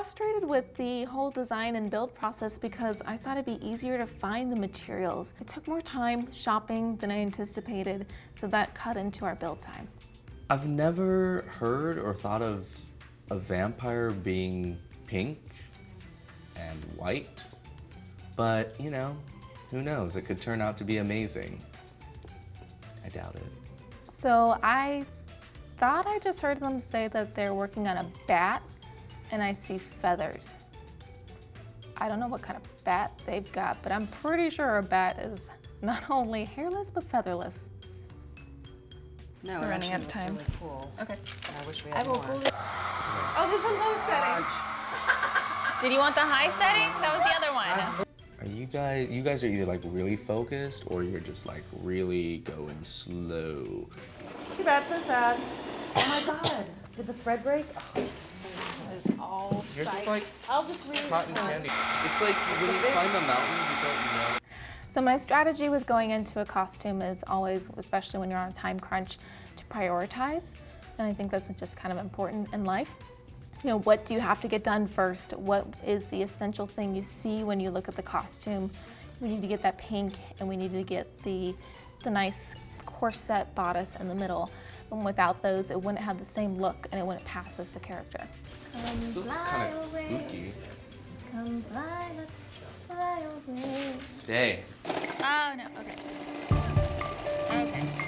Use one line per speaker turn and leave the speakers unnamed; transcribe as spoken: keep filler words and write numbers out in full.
frustrated with the whole design and build process because I thought it'd be easier to find the materials. It took more time shopping than I anticipated, so that cut into our build time.
I've never heard or thought of a vampire being pink and white, but you know, who knows? It could turn out to be amazing. I doubt it.
So I thought I just heard them say that they're working on a bat, and I see feathers. I don't know what kind of bat they've got, but I'm pretty sure a bat is not only hairless, but featherless.
No,
We're running out of time.
Really cool.
Okay.
I wish we
I
had
will
more.
Google. Oh, there's a low setting.
Did you want the high setting? That was the other one.
Are you guys, you guys are either like really focused or you're just like really going slow.
Too bad, so sad. Oh my God, did the thread break? Oh.
It's all
Yours is
sight.
like
I'll just read
cotton candy. It's like when you climb a mountain, you don't know.
So my strategy with going into a costume is always, especially when you're on a time crunch, to prioritize. And I think that's just kind of important in life. You know, what do you have to get done first? What is the essential thing you see when you look at the costume? We need to get that pink, and we need to get the, the nice corset bodice in the middle. And without those, it wouldn't have the same look, and it wouldn't pass as the character.
This looks kind of spooky.
Come fly, let's fly away.
Stay.
Oh, no, okay. Okay.